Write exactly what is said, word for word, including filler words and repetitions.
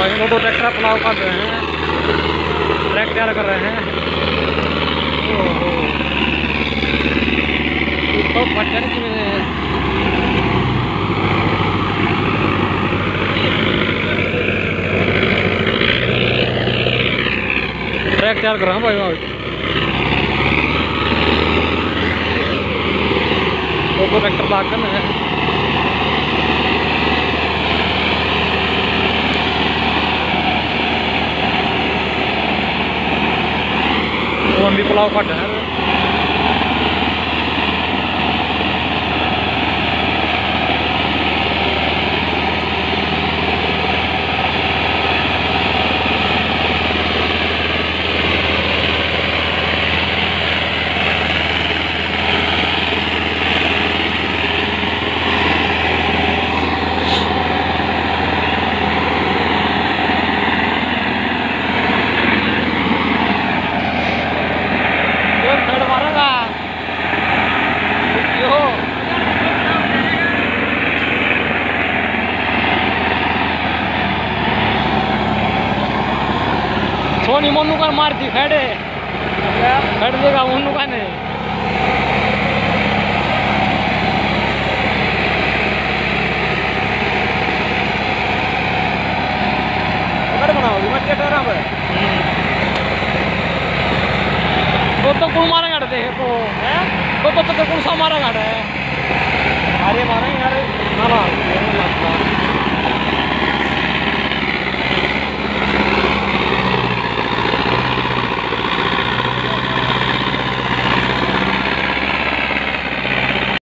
भाई दो दो ट्रैक्टर पुलाव कर रहे हैं, ट्रैक तैयार कर रहे हैं। ओहो तो फटन की ट्रैक तैयार कर रहा हूँ भाई भाई दो दो ट्रैक्टर लाग कर है। वो भी पुलाव कट है। सोनी मोनू का मारती खड़े खड़ देगा मोनू का नहीं बनाओगी मत क्या डरा भाई तो तो कौन मारा गाड़ दे तो है तो तो तो कौन सा मारा गाड़ है